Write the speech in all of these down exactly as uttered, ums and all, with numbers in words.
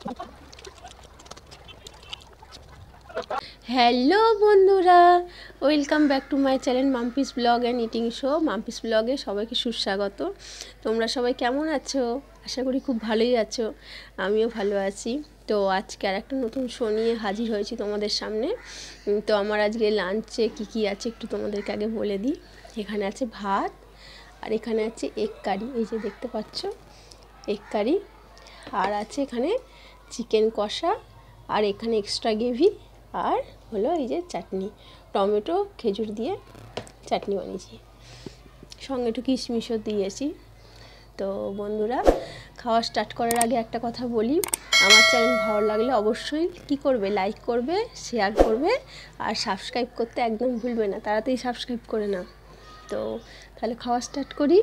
Hello বন্ধুরা, welcome back to my channel Mampi's blog and eating show. Mampi's ব্লগে সবাইকে সুস্বাগত। তোমরা সবাই কেমন আছো? আশা করি খুব ভালোই আছো, আমিও ভালো আছি। তো আজকে আর একটা নতুন শো নিয়ে হাজির হয়েছি তোমাদের সামনে। তো আমার আজকে লাঞ্চে কী কী আছে একটু তোমাদেরকে আগে বলে দিই। এখানে আছে ভাত, আর এখানে আছে এগ কারি, এই যে দেখতে পাচ্ছ এগ কারি, আর আছে এখানে চিকেন কষা, আর এখানে এক্সট্রা গ্রেভি, আর হলো এই যে চাটনি, টমেটো খেজুর দিয়ে চাটনি বানিয়েছি, সঙ্গে একটু কিশমিশও দিয়েছি। তো বন্ধুরা, খাওয়া স্টার্ট করার আগে একটা কথা বলি, আমার চ্যানেল ভালো লাগলে অবশ্যই কী করবে, লাইক করবে, শেয়ার করবে, আর সাবস্ক্রাইব করতে একদম ভুলবে না, তাড়াতাড়ি সাবস্ক্রাইব করে না। তো তাহলে খাওয়া স্টার্ট করি।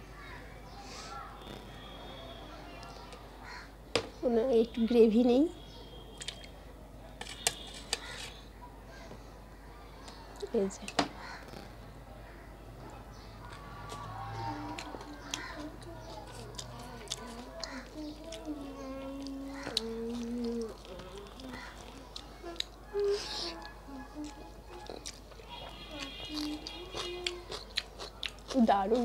একটু গ্রেভি নেই, এই যে দারুণ।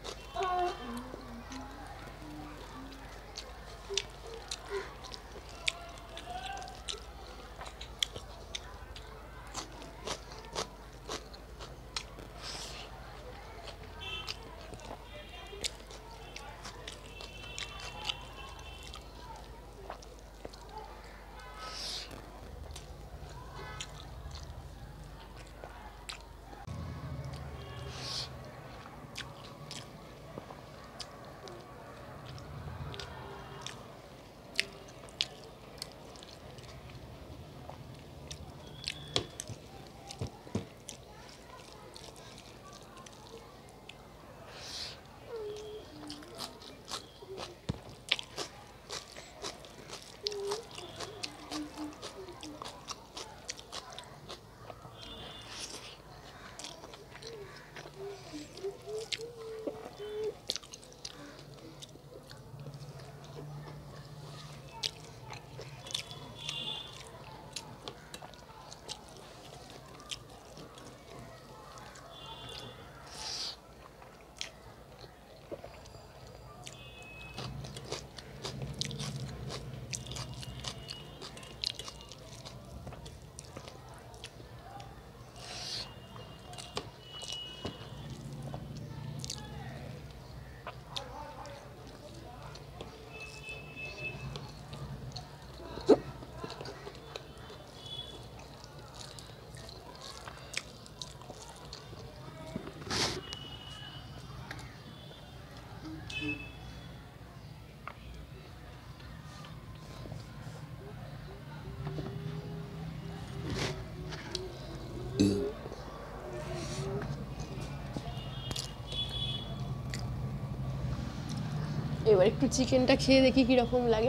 এবার একটু চিকেনটা খেয়ে দেখি কীরকম লাগে।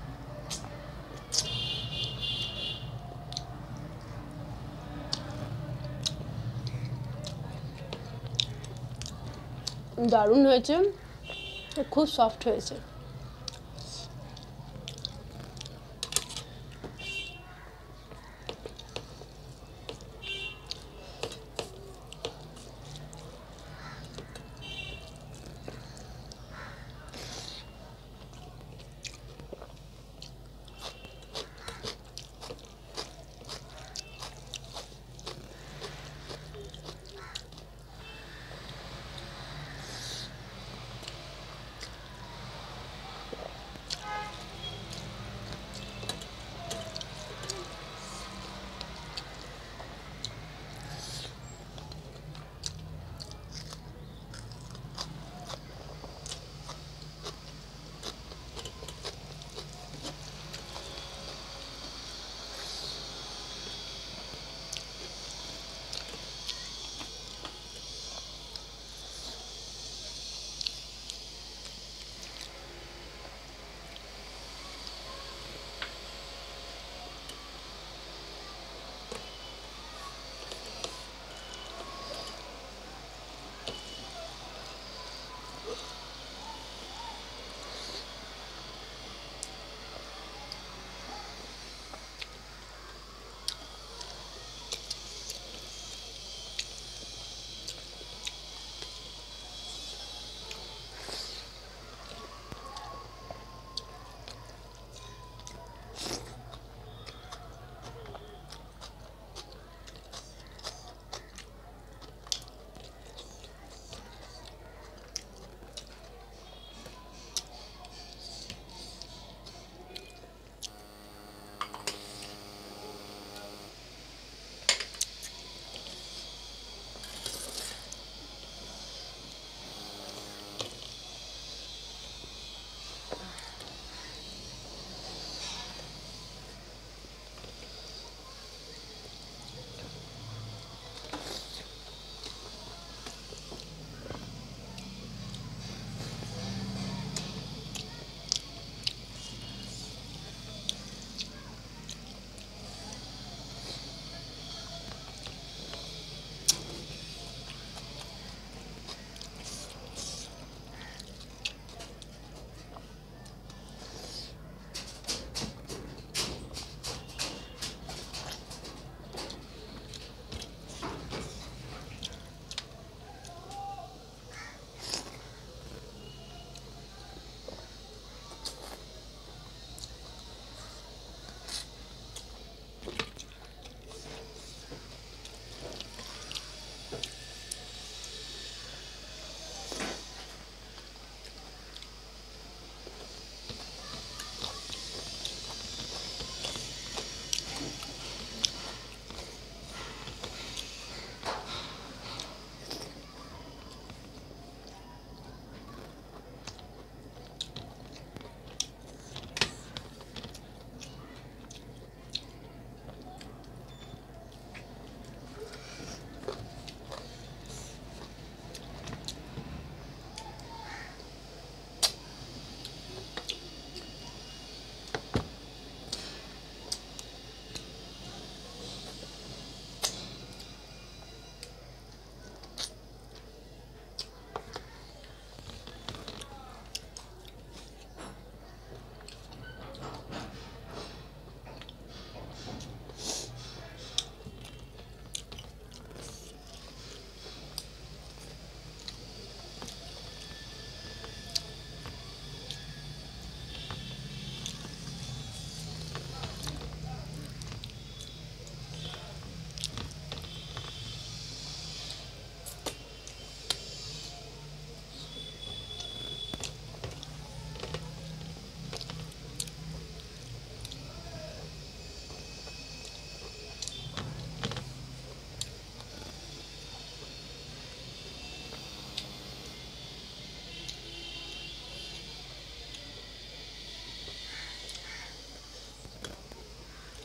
দারুণ হয়েছে, খুব সফট হয়েছে।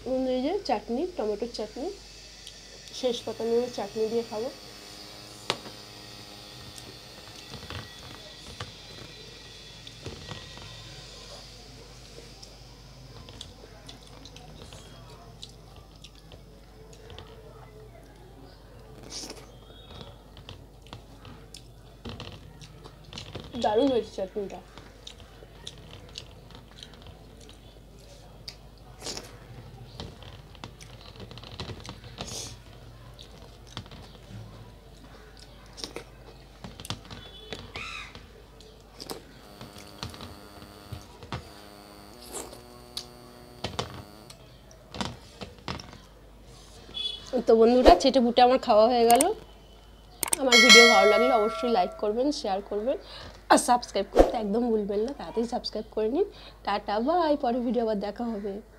এই যে চাটনি, টমেটোর চাটনি, শেষ কথা আমি চাটনি দিয়ে খাবো। দারুণ হয়েছে চাটনিটা। তো বন্ধুরা, চেটে বুটে আমার খাওয়া হয়ে গেল। আমার ভিডিও ভালো লাগলে অবশ্যই লাইক করবেন, শেয়ার করবেন আর সাবস্ক্রাইব করতে একদম ভুলবেন না। তাড়াতাড়ি সাবস্ক্রাইব করে নিন। টাটা বাই, পরে ভিডিও আবার দেখা হবে।